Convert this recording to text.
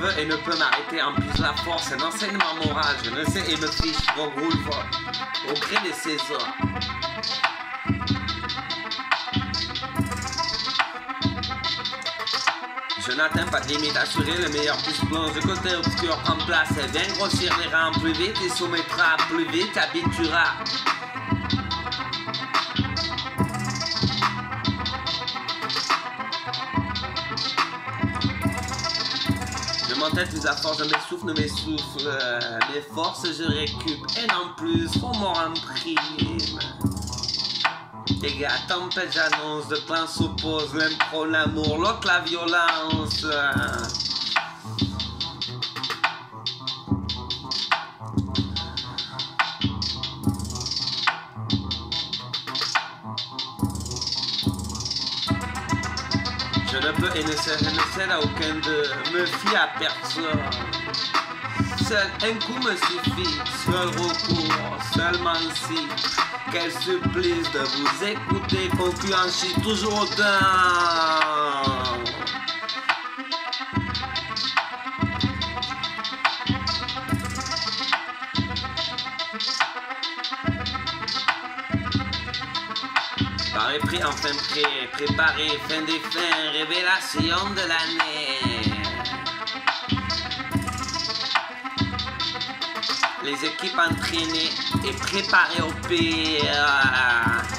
veux et ne peux m'arrêter. En plus la force, un enseignement moral. Je ne sais et me fiche, roule au gré des saisons. Je n'atteins pas de limite assurée, le meilleur plus plonge, le côté obscur en place. Elle vient grossir les rangs plus vite et soumettra plus vite, t'habituera. Je m'entête plus à force de mes souffles, mes forces je récup, et non plus, faut m'en prime. Les gars, tempête j'annonce, de plein s'oppose, l'impro, l'amour, l'autre la violence. Je ne peux et ne cède à aucun d'eux, me fie à personne. Seul un coup me suffit, seul recours, seulement si. Quel supplice de vous écouter, concurrence toujours autant. Paré pris, enfin prêt, préparé, fin des fins, révélation de l'année. Les équipes entraînées et préparées au pire.